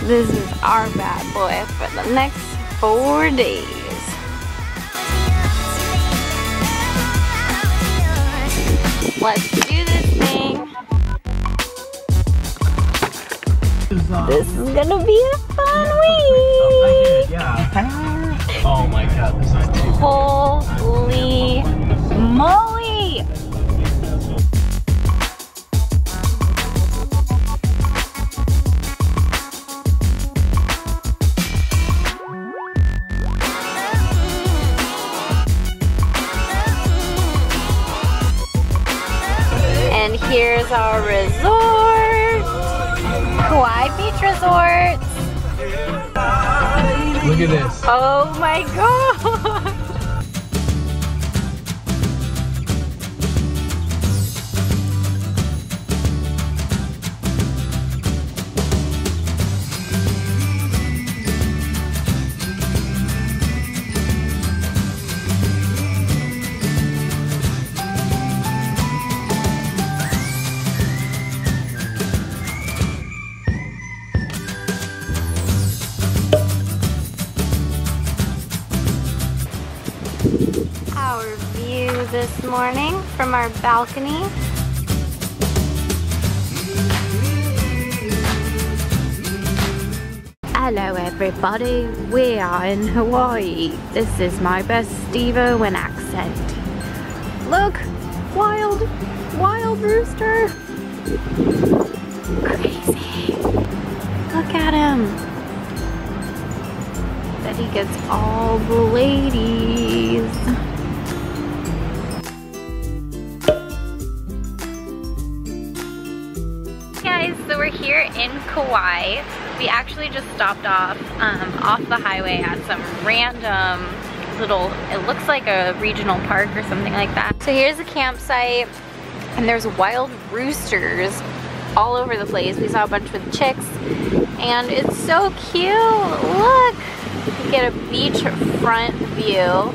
This is our bad boy for the next 4 days. Let's do this thing. This is gonna be a fun week. Oh my god, this is too Holy moly! And here's our resort, Kauai Beach Resort. Look at this. Oh my god! Our view this morning from our balcony. Hello everybody, we are in Hawaii. This is my best Steve Owen accent. Look, wild rooster. Crazy. Look at him. That he gets all the ladies. Guys, so we're here in Kauai. We actually just stopped off the highway at some random little, it looks like a regional park or something like that. So here's a campsite, and there's wild roosters all over the place. We saw a bunch with chicks, and it's so cute. Look, you get a beachfront view.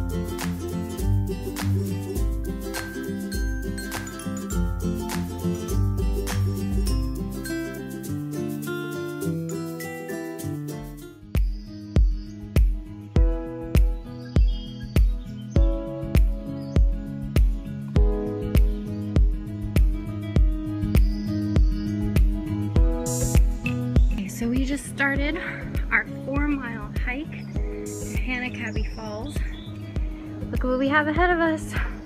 So we just started our 4-mile hike to Hanakapi'ai Falls. Look what we have ahead of us.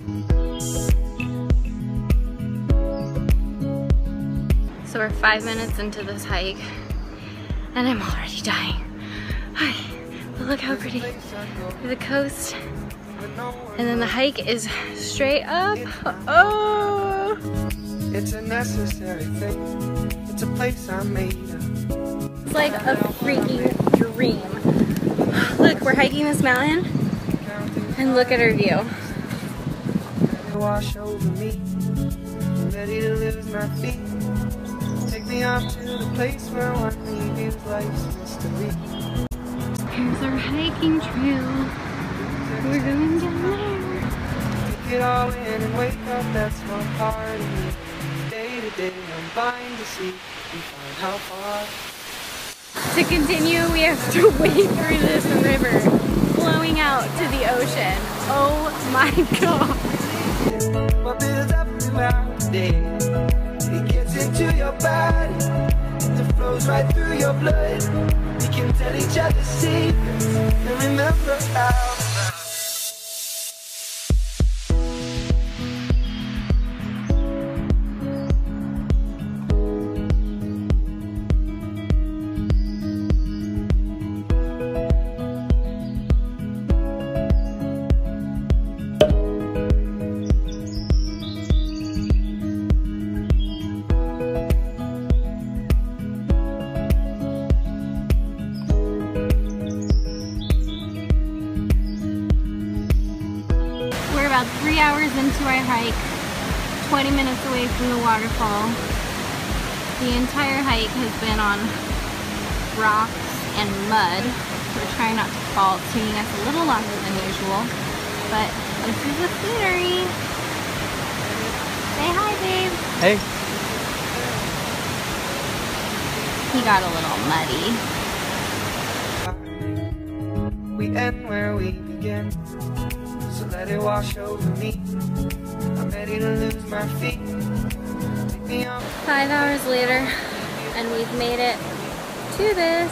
So we're 5 minutes into this hike and I'm already dying. But look how pretty. The coast. And then the hike is straight up. Oh! It's a necessary thing. It's a place I made up. It's like a freaking dream. Look, we're hiking this mountain and look at our view. Wash over me, ready to lose my feet. Take me off to the place where one reviews life's mystery. Here's our hiking trail. We're going down there. Take it all in and wake up, that's one part of me. Day to day, I'm blind to see and find how far. To continue, we have to wade through this river, flowing out to the ocean. Oh my god. What builds up throughout the day, it gets into your body, it flows right through your blood. We can tell each other secrets and remember how. About 3 hours into our hike, 20 minutes away from the waterfall. The entire hike has been on rocks and mud. We're trying not to fall. It's taking us a little longer than usual, but this is the scenery. Say hi, babe. Hey. he got a little muddy. We end where we begin, so let it wash over me. I'm ready to lose my feet. 5 hours later, and we've made it to this.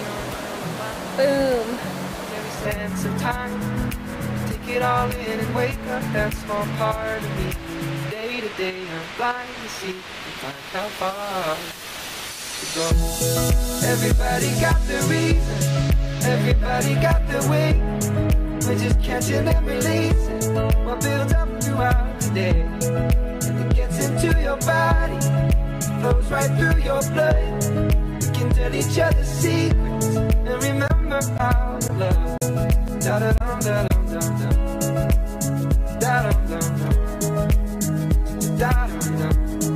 Boom. Spend some time, take it all in and wake up that small part of me. Day to day, I'm blind to see and find how far to go. Everybody got the reason, everybody got the way. We're just catching and releasing what builds up throughout the day. And it gets into your body, flows right through your blood. We can tell each other secrets and remember our love. Da da dum da dum dum dum. Da dum dum dum. Da dum dum.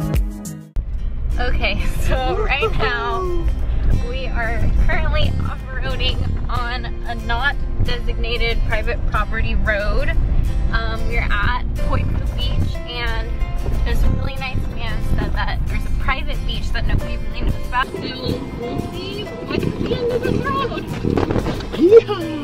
Okay, so right now we are currently off-roading on a not designated private property road. We're at Pali Coast Beach, and this really nice man said that there's a private beach that nobody really knows about. So we'll see what's at the end of this road. Yeah.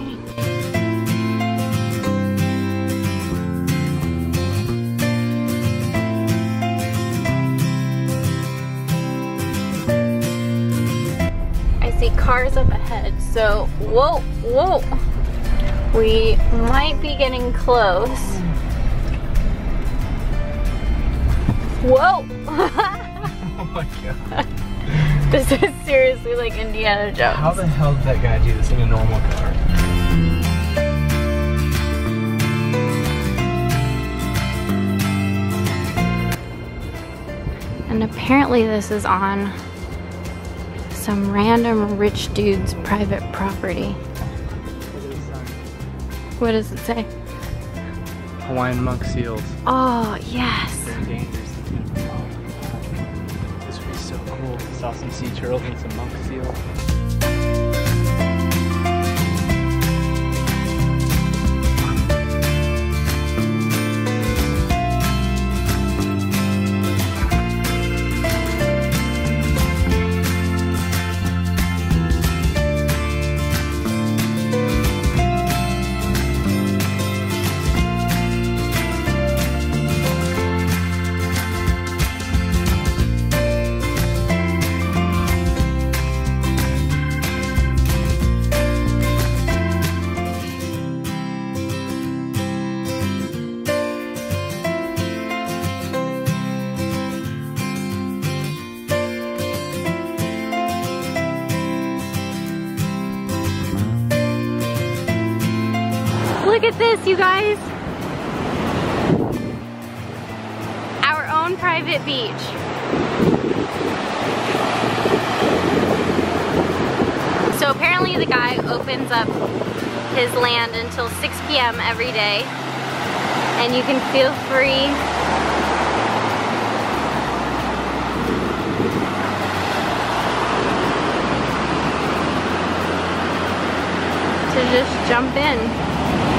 I see cars up ahead, so whoa, whoa. We might be getting close. Whoa! Oh my god. This is seriously like Indiana Jones. How the hell did that guy do this in a normal car? And apparently this is on some random rich dude's private property. What does it say? Hawaiian monk seals. Oh, yes. They're dangerous. This would be so cool. Saw some sea turtles and some monk seals. Look at this, you guys. Our own private beach. So apparently the guy opens up his land until 6 p.m. every day, and you can feel free to just jump in.